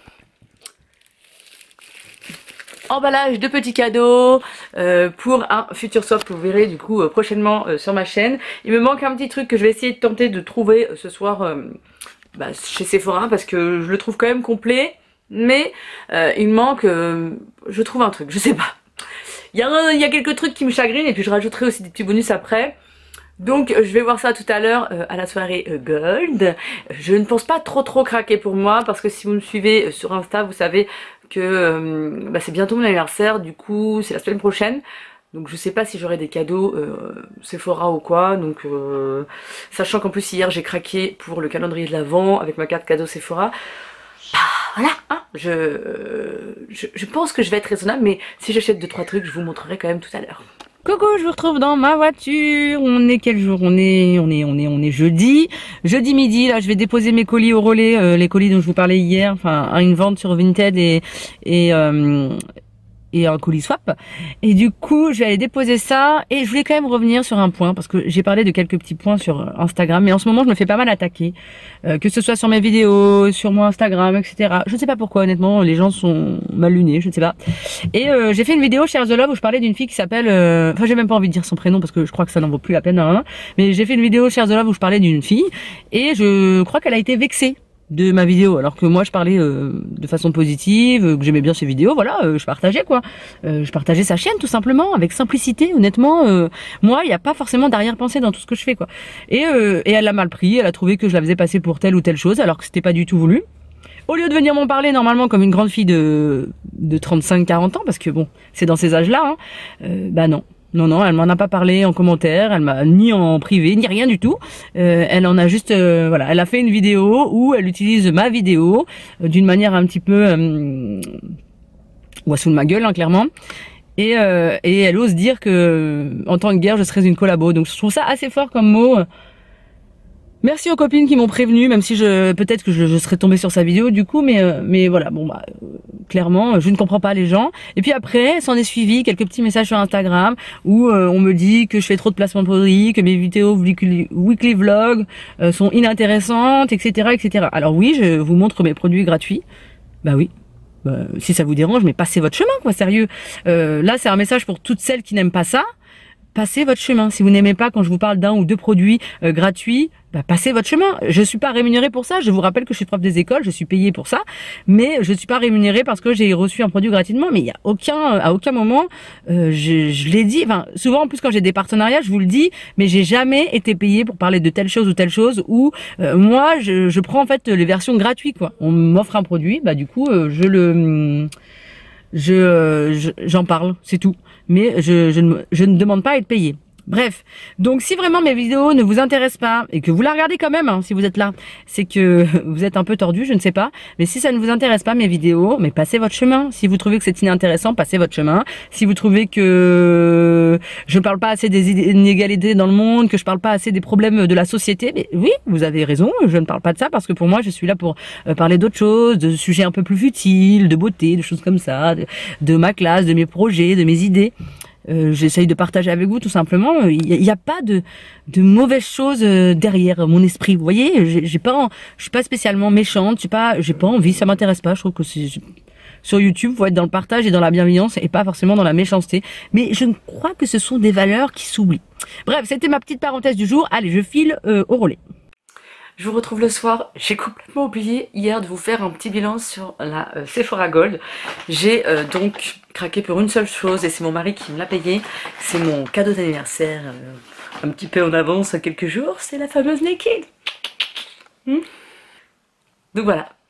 Emballage de petits cadeaux euh, pour un futur swap que vous verrez du coup euh, prochainement euh, sur ma chaîne. Il me manque un petit truc que je vais essayer de tenter de trouver euh, ce soir euh, bah, chez Sephora parce que je le trouve quand même complet, mais euh, il me manque, euh, je trouve un truc, je sais pas. Il y a, un, il y a quelques trucs qui me chagrinent et puis je rajouterai aussi des petits bonus après. Donc je vais voir ça tout à l'heure euh, à la soirée euh, Gold. Je ne pense pas trop trop craquer pour moi parce que si vous me suivez euh, sur Insta, vous savez que euh, bah, c'est bientôt mon anniversaire, du coup c'est la semaine prochaine. Donc je sais pas si j'aurai des cadeaux euh, Sephora ou quoi. Donc euh, sachant qu'en plus hier j'ai craqué pour le calendrier de l'Avent avec ma carte cadeau Sephora. Bah, voilà, hein, je, euh, je, je pense que je vais être raisonnable, mais si j'achète deux trois trucs, je vous montrerai quand même tout à l'heure. Coucou, je vous retrouve dans ma voiture. On est quel jour? On est, on est, on est, on est jeudi. Jeudi midi, là, je vais déposer mes colis au relais, euh, les colis dont je vous parlais hier, enfin, à une vente sur Vinted et et euh, et un colis swap. Et du coup, je vais aller déposer ça. Et je voulais quand même revenir sur un point parce que j'ai parlé de quelques petits points sur Instagram, mais en ce moment, je me fais pas mal attaquer, euh, que ce soit sur mes vidéos, sur mon Instagram, et cetera. Je ne sais pas pourquoi, honnêtement, les gens sont mal lunés, je ne sais pas. Et euh, j'ai fait une vidéo Share the Love où je parlais d'une fille qui s'appelle, euh... enfin, j'ai même pas envie de dire son prénom parce que je crois que ça n'en vaut plus la peine, hein. Mais j'ai fait une vidéo Share the Love où je parlais d'une fille et je crois qu'elle a été vexée de ma vidéo, alors que moi je parlais euh, de façon positive, euh, que j'aimais bien ses vidéos, voilà, euh, je partageais quoi, euh, je partageais sa chaîne tout simplement, avec simplicité, honnêtement, euh, moi il n'y a pas forcément d'arrière-pensée dans tout ce que je fais quoi, et, euh, et elle l'a mal pris, elle a trouvé que je la faisais passer pour telle ou telle chose, alors que c'était pas du tout voulu. Au lieu de venir m'en parler normalement comme une grande fille de, de trente-cinq quarante ans, parce que bon, c'est dans ces âges-là, hein, euh, bah non. Non, non, elle m'en a pas parlé en commentaire, elle m'a ni en privé, ni rien du tout. Euh, elle en a juste, euh, voilà, elle a fait une vidéo où elle utilise ma vidéo euh, d'une manière un petit peu, euh, ou à sous de ma gueule, hein, clairement. Et, euh, et elle ose dire que, en temps de guerre, je serais une collabo. Donc je trouve ça assez fort comme mot. Merci aux copines qui m'ont prévenu, même si je peut-être que je, je serais tombée sur sa vidéo du coup, mais euh, mais voilà, bon bah euh, clairement, je ne comprends pas les gens. Et puis après, s'en est suivi quelques petits messages sur Instagram où euh, on me dit que je fais trop de placements de produits, que mes vidéos weekly, weekly vlogs euh, sont inintéressantes, et cetera, et cetera. Alors oui, je vous montre mes produits gratuits. Bah oui. Bah, si ça vous dérange, mais passez votre chemin, quoi, sérieux. Euh, là, c'est un message pour toutes celles qui n'aiment pas ça. Passez votre chemin. Si vous n'aimez pas quand je vous parle d'un ou deux produits euh, gratuits, bah, passez votre chemin. Je suis pas rémunérée pour ça. Je vous rappelle que je suis prof des écoles, je suis payée pour ça, mais je suis pas rémunérée parce que j'ai reçu un produit gratuitement. Mais il y a aucun, à aucun moment, euh, je, je l'ai dit. Enfin, souvent en plus quand j'ai des partenariats, je vous le dis, mais j'ai jamais été payée pour parler de telle chose ou telle chose. Ou euh, moi, je, je prends en fait les versions gratuites, quoi. On m'offre un produit, bah du coup, euh, je le je j'en parle, c'est tout. Mais je, je, ne, je ne demande pas à être payé. Bref, donc si vraiment mes vidéos ne vous intéressent pas et que vous la regardez quand même, hein, si vous êtes là, c'est que vous êtes un peu tordu, je ne sais pas. Mais si ça ne vous intéresse pas mes vidéos, mais passez votre chemin. Si vous trouvez que c'est inintéressant, passez votre chemin. Si vous trouvez que je ne parle pas assez des inégalités dans le monde, que je parle pas assez des problèmes de la société, mais oui, vous avez raison, je ne parle pas de ça parce que pour moi, je suis là pour parler d'autres choses, de sujets un peu plus futiles, de beauté, de choses comme ça, de, de ma classe, de mes projets, de mes idées. Euh, j'essaye de partager avec vous tout simplement. Il n'y a, a pas de, de mauvaises choses derrière mon esprit. Vous voyez, j'ai pas, je suis pas spécialement méchante. J'ai pas, j'ai pas envie. Ça m'intéresse pas. Je trouve que c'est sur YouTube, faut être dans le partage et dans la bienveillance et pas forcément dans la méchanceté. Mais je crois que ce sont des valeurs qui s'oublient. Bref, c'était ma petite parenthèse du jour. Allez, je file euh, au relais. Je vous retrouve le soir. J'ai complètement oublié hier de vous faire un petit bilan sur la euh, Sephora Gold. J'ai euh, donc craqué pour une seule chose et c'est mon mari qui me l'a payé. C'est mon cadeau d'anniversaire, euh, un petit peu en avance à quelques jours. C'est la fameuse Naked. Hmm. Donc voilà.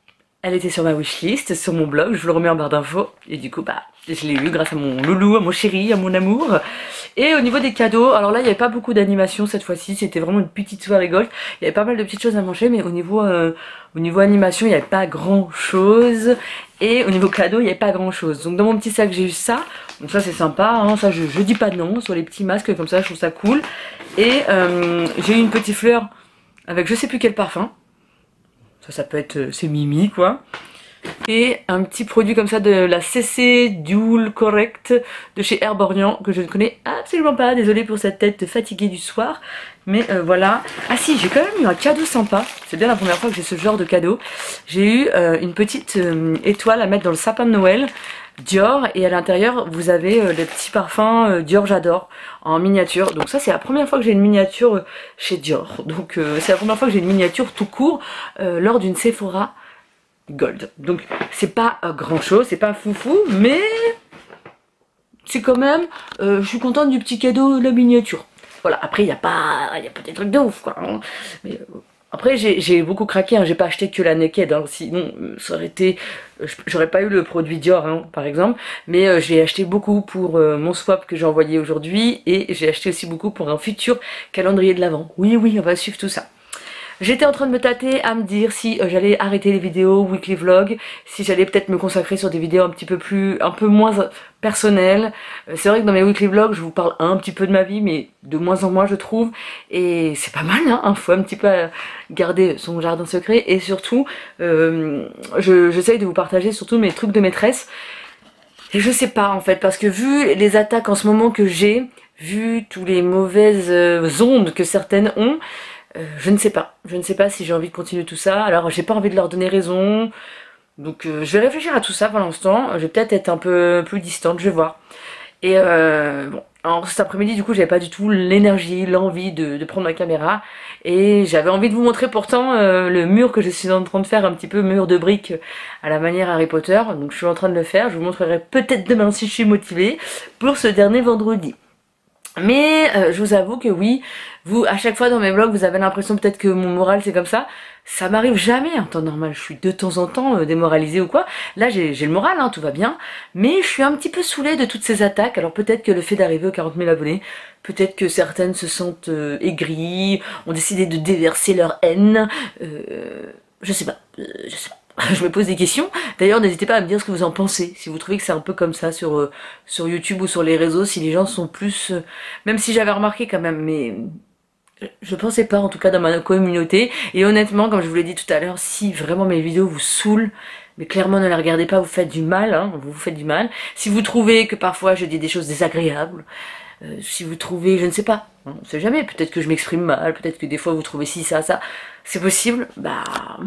Elle était sur ma wishlist, sur mon blog, je vous le remets en barre d'infos. Et du coup, bah, je l'ai eu grâce à mon loulou, à mon chéri, à mon amour. Et au niveau des cadeaux, alors là, il n'y avait pas beaucoup d'animation cette fois-ci. C'était vraiment une petite soirée golf. Il y avait pas mal de petites choses à manger, mais au niveau, euh, au niveau animation, il n'y avait pas grand-chose. Et au niveau cadeau, il n'y avait pas grand-chose. Donc dans mon petit sac, j'ai eu ça. Donc ça, c'est sympa. Hein. Ça, je, je dis pas non sur les petits masques comme ça. Je trouve ça cool. Et euh, j'ai eu une petite fleur avec je sais plus quel parfum. Ça, ça peut être, c'est Mimi quoi. Et un petit produit comme ça de la C C Dual Correct de chez Herborian que je ne connais absolument pas. Désolée pour cette tête fatiguée du soir. Mais euh, voilà. Ah si, j'ai quand même eu un cadeau sympa. C'est bien la première fois que j'ai ce genre de cadeau. J'ai eu euh, une petite euh, étoile à mettre dans le sapin de Noël Dior. Et à l'intérieur, vous avez euh, les petits parfums euh, Dior J'adore en miniature. Donc ça, c'est la première fois que j'ai une miniature euh, chez Dior. Donc euh, c'est la première fois que j'ai une miniature tout court euh, lors d'une Sephora Gold. Donc c'est pas euh, grand chose, c'est pas foufou, mais c'est quand même, euh, je suis contente du petit cadeau de la miniature. Voilà, après il n'y a pas, il y a pas des trucs de ouf quoi. Hein. Mais, euh, après j'ai beaucoup craqué, hein. J'ai pas acheté que la Naked, hein. Sinon euh, ça aurait été, euh, j'aurais pas eu le produit Dior hein, par exemple. Mais euh, j'ai acheté beaucoup pour euh, mon swap que j'ai envoyé aujourd'hui. Et j'ai acheté aussi beaucoup pour un futur calendrier de l'Avent. Oui oui, on va suivre tout ça. J'étais en train de me tâter à me dire si euh, j'allais arrêter les vidéos weekly vlog, si j'allais peut-être me consacrer sur des vidéos un petit peu plus, un peu moins personnelles. Euh, c'est vrai que dans mes weekly vlogs, je vous parle un petit peu de ma vie, mais de moins en moins je trouve. Et c'est pas mal, hein, faut un petit peu garder son jardin secret. Et surtout, euh, j'essaye de vous partager surtout mes trucs de maîtresse. Et je sais pas en fait, parce que vu les attaques en ce moment que j'ai, vu tous les mauvaises euh, ondes que certaines ont, Euh, je ne sais pas, je ne sais pas si j'ai envie de continuer tout ça. Alors j'ai pas envie de leur donner raison. Donc euh, je vais réfléchir à tout ça pour l'instant. Je vais peut-être être un peu plus distante, je vais voir. Et euh, bon, alors cet après-midi du coup j'avais pas du tout l'énergie, l'envie de, de prendre ma caméra. Et j'avais envie de vous montrer pourtant euh, le mur que je suis en train de faire, un petit peu mur de briques à la manière Harry Potter. Donc je suis en train de le faire, je vous montrerai peut-être demain si je suis motivée pour ce dernier vendredi. Mais euh, je vous avoue que oui, vous à chaque fois dans mes vlogs vous avez l'impression peut-être que mon moral c'est comme ça. Ça m'arrive jamais en temps normal, je suis de temps en temps euh, démoralisée ou quoi. Là j'ai le moral, hein, tout va bien. Mais je suis un petit peu saoulée de toutes ces attaques. Alors peut-être que le fait d'arriver aux quarante mille abonnés, peut-être que certaines se sentent euh, aigries, ont décidé de déverser leur haine. Euh, je sais pas, euh, je sais pas. Je me pose des questions. D'ailleurs, n'hésitez pas à me dire ce que vous en pensez. Si vous trouvez que c'est un peu comme ça sur, euh, sur YouTube ou sur les réseaux, si les gens sont plus... Euh, même si j'avais remarqué quand même, mais... Je pensais pas, en tout cas dans ma communauté. Et honnêtement, comme je vous l'ai dit tout à l'heure, si vraiment mes vidéos vous saoulent, mais clairement ne les regardez pas, vous faites du mal, hein, vous vous faites du mal. Si vous trouvez que parfois je dis des choses désagréables, euh, si vous trouvez, je ne sais pas, on ne sait jamais, peut-être que je m'exprime mal, peut-être que des fois vous trouvez ci, ça, ça, c'est possible, bah...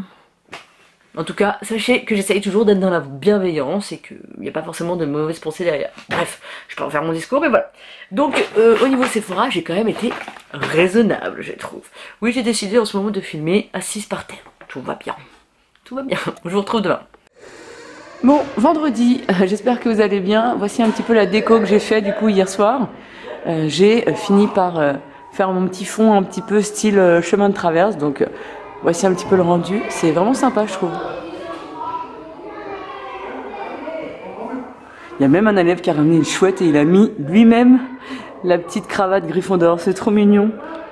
En tout cas, sachez que j'essaye toujours d'être dans la bienveillance et qu'il n'y a pas forcément de mauvaises pensées derrière. Bref, je peux en faire mon discours, mais voilà. Donc, euh, au niveau Sephora, j'ai quand même été raisonnable, je trouve. Oui, j'ai décidé en ce moment de filmer assise par terre. Tout va bien. Tout va bien. Je vous retrouve demain. Bon, vendredi, euh, j'espère que vous allez bien. Voici un petit peu la déco que j'ai fait du coup hier soir. Euh, j'ai euh, fini par euh, faire mon petit fond un petit peu style euh, chemin de traverse, donc... Euh, voici un petit peu le rendu, c'est vraiment sympa je trouve. Il y a même un élève qui a ramené une chouette et il a mis lui-même la petite cravate Gryffondor, c'est trop mignon.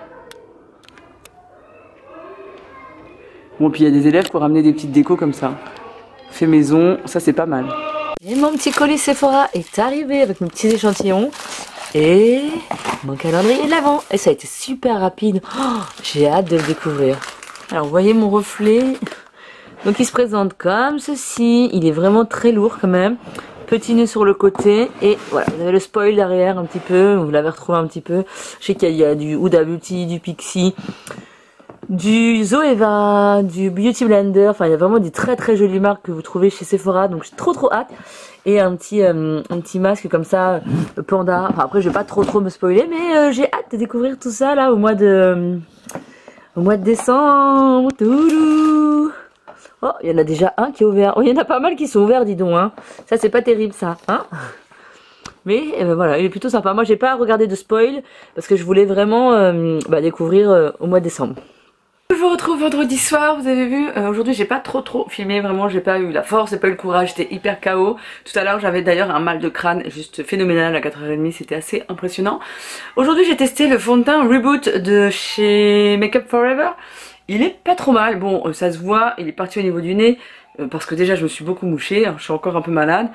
Bon, puis il y a des élèves qui ont ramené des petites décos comme ça. Fait maison, ça c'est pas mal. Et mon petit colis Sephora est arrivé avec mes petits échantillons. Et mon calendrier de l'Avent. Et ça a été super rapide. Oh, j'ai hâte de le découvrir. Alors vous voyez mon reflet, donc il se présente comme ceci, il est vraiment très lourd quand même, petit nœud sur le côté et voilà, vous avez le spoil derrière un petit peu, vous l'avez retrouvé un petit peu, je sais qu'il y a du Huda Beauty, du Pixi, du Zoeva, du Beauty Blender, enfin il y a vraiment des très très jolies marques que vous trouvez chez Sephora, donc j'ai trop trop hâte. Et un petit, euh, un petit masque comme ça, euh, panda, enfin après je vais pas trop trop me spoiler, mais euh, j'ai hâte de découvrir tout ça là au mois de... Euh, Au mois de décembre, toulou. Oh, il y en a déjà un qui est ouvert. Oh, il y en a pas mal qui sont ouverts, dis donc. Hein. Ça, c'est pas terrible, ça. Hein, mais euh, voilà, il est plutôt sympa. Moi, j'ai pas regardé de spoil parce que je voulais vraiment euh, bah, découvrir euh, au mois de décembre. Je vous retrouve vendredi soir, vous avez vu, euh, aujourd'hui j'ai pas trop trop filmé, vraiment j'ai pas eu la force, j'ai pas eu le courage, j'étais hyper K O. Tout à l'heure j'avais d'ailleurs un mal de crâne juste phénoménal à quatre heures trente, c'était assez impressionnant. Aujourd'hui j'ai testé le fond de teint Reboot de chez Make Up For Ever. Il est pas trop mal, bon euh, ça se voit, il est parti au niveau du nez, euh, parce que déjà je me suis beaucoup mouchée, hein, je suis encore un peu malade.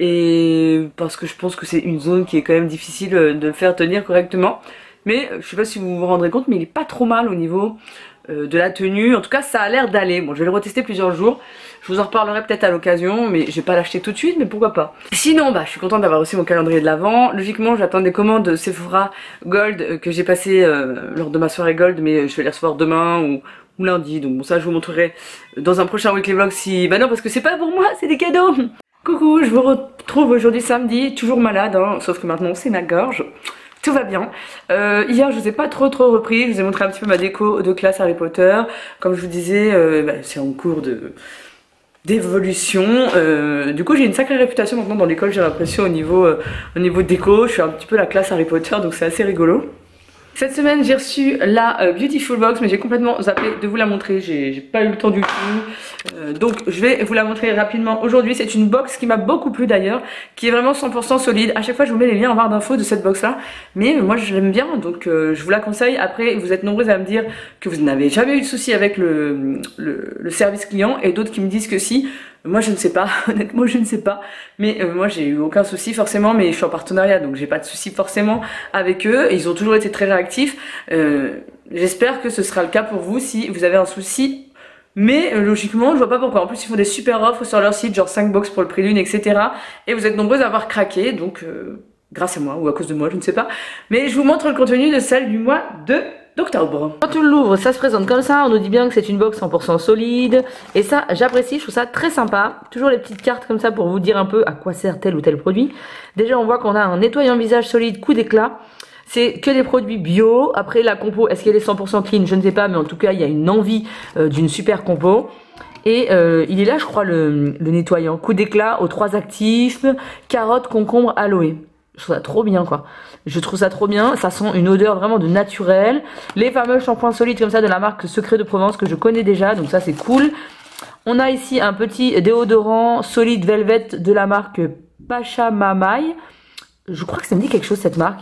Et parce que je pense que c'est une zone qui est quand même difficile de faire tenir correctement. Mais je sais pas si vous vous rendrez compte, mais il est pas trop mal au niveau euh, de la tenue. En tout cas ça a l'air d'aller. Bon, je vais le retester plusieurs jours. Je vous en reparlerai peut-être à l'occasion, mais je vais pas l'acheter tout de suite, mais pourquoi pas. Sinon bah je suis contente d'avoir aussi mon calendrier de l'Avent. Logiquement j'attends des commandes Sephora Gold euh, que j'ai passé euh, lors de ma soirée Gold, mais je vais les recevoir demain ou, ou lundi. Donc bon, ça je vous montrerai dans un prochain weekly vlog si... Bah non, parce que c'est pas pour moi, c'est des cadeaux. Coucou, je vous retrouve aujourd'hui samedi, toujours malade, hein, sauf que maintenant c'est ma gorge. Tout va bien. Euh, hier je vous ai pas trop trop repris, je vous ai montré un petit peu ma déco de classe Harry Potter. Comme je vous disais, euh, bah, c'est en cours de d'évolution. Euh, du coup j'ai une sacrée réputation maintenant dans l'école, j'ai l'impression au niveau, euh, au niveau déco. Je suis un petit peu la classe Harry Potter, donc c'est assez rigolo. Cette semaine j'ai reçu la euh, Beautiful Box, mais j'ai complètement zappé de vous la montrer, j'ai pas eu le temps du tout. Euh, donc je vais vous la montrer rapidement aujourd'hui. C'est une box qui m'a beaucoup plu d'ailleurs, qui est vraiment cent pour cent solide. À chaque fois je vous mets les liens en barre d'infos de cette box là, mais euh, moi je l'aime bien, donc euh, je vous la conseille. Après vous êtes nombreux à me dire que vous n'avez jamais eu de souci avec le, le, le service client, et d'autres qui me disent que si. Moi je ne sais pas, honnêtement je ne sais pas, mais euh, moi j'ai eu aucun souci forcément, mais je suis en partenariat donc j'ai pas de souci forcément avec eux, et ils ont toujours été très réactifs. Euh, j'espère que ce sera le cas pour vous si vous avez un souci, mais euh, logiquement je vois pas pourquoi. En plus ils font des super offres sur leur site, genre cinq box pour le prix d'une, et cetera. Et vous êtes nombreux à avoir craqué, donc euh, grâce à moi ou à cause de moi, je ne sais pas. Mais je vous montre le contenu de celle du mois de d'octobre. Quand tu l'ouvres, ça se présente comme ça, on nous dit bien que c'est une box cent pour cent solide, et ça j'apprécie, je trouve ça très sympa. Toujours les petites cartes comme ça pour vous dire un peu à quoi sert tel ou tel produit. Déjà on voit qu'on a un nettoyant visage solide coup d'éclat, c'est que des produits bio. Après la compo, est-ce qu'elle est cent pour cent clean, je ne sais pas, mais en tout cas il y a une envie euh, d'une super compo. Et euh, il est là je crois le, le nettoyant, coup d'éclat aux trois actifs, carotte, concombre, aloe. Je trouve ça trop bien quoi. Je trouve ça trop bien. Ça sent une odeur vraiment de naturel. Les fameux shampoings solides comme ça de la marque Secret de Provence que je connais déjà. Donc ça c'est cool. On a ici un petit déodorant solide velvet de la marque Pachamamai. Je crois que ça me dit quelque chose cette marque.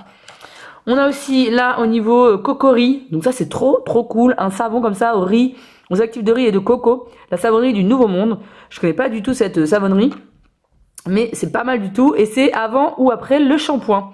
On a aussi là au niveau coco riz. Donc ça c'est trop trop cool. Un savon comme ça au riz, aux actifs de riz et de coco. La savonnerie du Nouveau Monde. Je connais pas du tout cette savonnerie, mais c'est pas mal du tout, et c'est avant ou après le shampoing.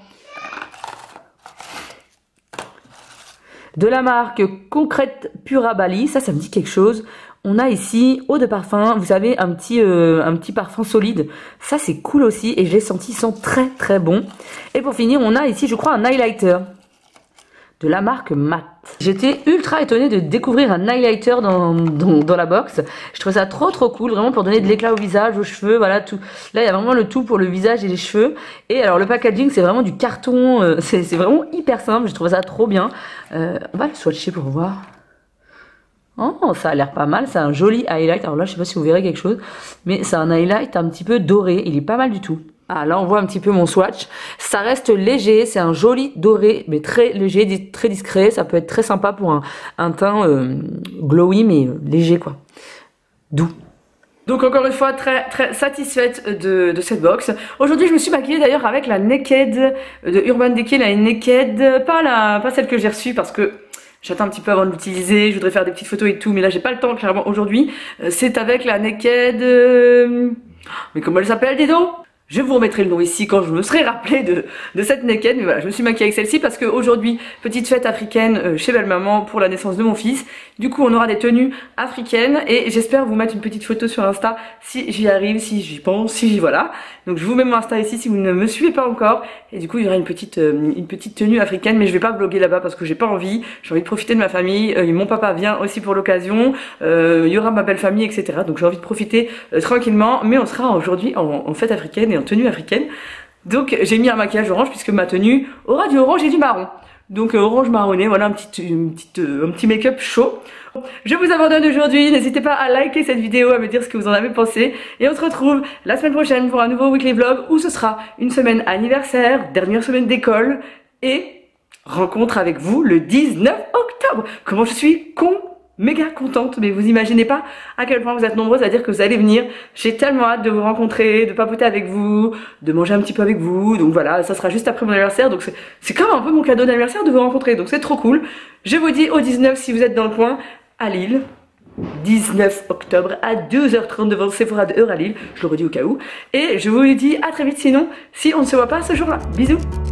De la marque Concrète Purabali, ça, ça me dit quelque chose. On a ici eau de parfum, vous savez, un petit, euh, un petit parfum solide. Ça, c'est cool aussi, et j'ai senti, sent très très bon. Et pour finir, on a ici, je crois, un highlighter de la marque Matte. J'étais ultra étonnée de découvrir un highlighter dans, dans, dans la box. Je trouvais ça trop trop cool, vraiment pour donner de l'éclat au visage, aux cheveux, voilà tout. Là il y a vraiment le tout pour le visage et les cheveux. Et alors le packaging c'est vraiment du carton, euh, c'est vraiment hyper simple, je trouve ça trop bien. Euh, on va le swatcher pour voir. Oh, ça a l'air pas mal, c'est un joli highlight. Alors là je sais pas si vous verrez quelque chose, mais c'est un highlight un petit peu doré, il est pas mal du tout. Ah là on voit un petit peu mon swatch, ça reste léger, c'est un joli doré mais très léger, très discret, ça peut être très sympa pour un, un teint euh, glowy mais euh, léger quoi, doux. Donc encore une fois très très satisfaite de, de cette box. Aujourd'hui je me suis maquillée d'ailleurs avec la Naked de Urban Decay, la Naked, pas, la, pas celle que j'ai reçue parce que j'attends un petit peu avant de l'utiliser, je voudrais faire des petites photos et tout, mais là j'ai pas le temps clairement aujourd'hui. C'est avec la Naked, euh... mais comment elle s'appelle dis donc? Je vous remettrai le nom ici quand je me serai rappelé de, de cette Naked. Mais voilà, je me suis maquillée avec celle-ci parce qu'aujourd'hui, petite fête africaine euh, chez Belle Maman pour la naissance de mon fils. Du coup, on aura des tenues africaines et j'espère vous mettre une petite photo sur Insta si j'y arrive, si j'y pense, si j'y voilà. Donc je vous mets mon Insta ici si vous ne me suivez pas encore. Et du coup, il y aura une petite, euh, une petite tenue africaine, mais je vais pas vlogger là-bas parce que j'ai pas envie. J'ai envie de profiter de ma famille. Euh, mon papa vient aussi pour l'occasion. Euh, il y aura ma belle famille, et cetera. Donc j'ai envie de profiter euh, tranquillement. Mais on sera aujourd'hui en, en fête africaine et en tenue africaine. Donc j'ai mis un maquillage orange puisque ma tenue aura du orange et du marron. Donc euh, orange marronné, voilà un petit, une petite, euh, un petit make-up chaud. Je vous abandonne aujourd'hui, n'hésitez pas à liker cette vidéo, à me dire ce que vous en avez pensé. Et on se retrouve la semaine prochaine pour un nouveau weekly vlog où ce sera une semaine anniversaire, dernière semaine d'école et rencontre avec vous le dix-neuf octobre. Comment je suis contente! méga contente, mais vous imaginez pas à quel point vous êtes nombreuses à dire que vous allez venir. J'ai tellement hâte de vous rencontrer, de papoter avec vous, de manger un petit peu avec vous. Donc voilà, ça sera juste après mon anniversaire. Donc c'est comme un peu mon cadeau d'anniversaire de vous rencontrer. Donc c'est trop cool. Je vous dis au dix-neuf si vous êtes dans le coin, à Lille. dix-neuf octobre à deux heures trente devant Sephora de Euralille. Je le redis au cas où. Et je vous dis à très vite sinon, si on ne se voit pas ce jour-là. Bisous.